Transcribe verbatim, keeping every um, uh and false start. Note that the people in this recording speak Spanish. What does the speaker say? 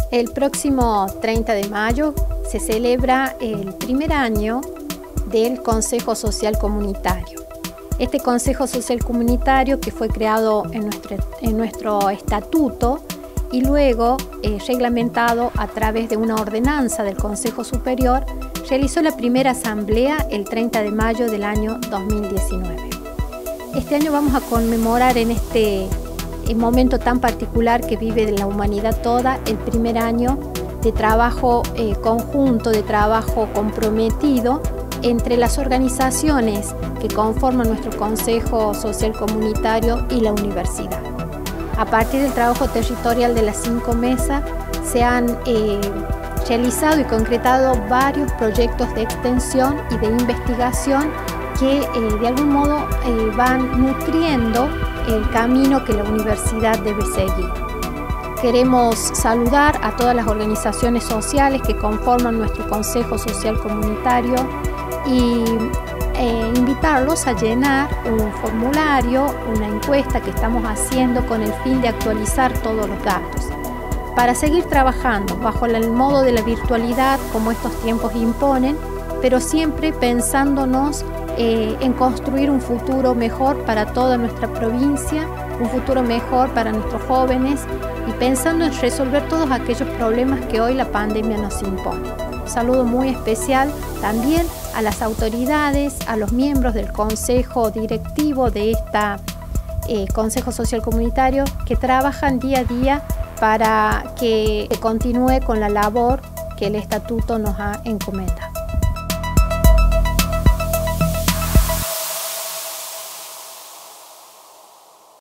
El próximo treinta de mayo se celebra el primer año del Consejo Social Comunitario. Este Consejo Social Comunitario, que fue creado en nuestro, en nuestro estatuto y luego eh, reglamentado a través de una ordenanza del Consejo Superior, realizó la primera asamblea el treinta de mayo del año dos mil diecinueve. Este año vamos a conmemorar en este momento tan particular que vive la humanidad toda, el primer año de trabajo eh, conjunto, de trabajo comprometido entre las organizaciones que conforman nuestro Consejo Social Comunitario y la universidad. A partir del trabajo territorial de las cinco mesas se han eh, realizado y concretado varios proyectos de extensión y de investigación que eh, de algún modo eh, van nutriendo el camino que la universidad debe seguir. Queremos saludar a todas las organizaciones sociales que conforman nuestro Consejo Social Comunitario y eh, invitarlos a llenar un formulario, una encuesta que estamos haciendo con el fin de actualizar todos los datos, para seguir trabajando bajo el modo de la virtualidad como estos tiempos imponen, pero siempre pensándonos eh, en construir un futuro mejor para toda nuestra provincia, un futuro mejor para nuestros jóvenes y pensando en resolver todos aquellos problemas que hoy la pandemia nos impone. Un saludo muy especial también a las autoridades, a los miembros del Consejo Directivo de este eh, Consejo Social Comunitario que trabajan día a día para que continúe con la labor que el Estatuto nos ha encomendado.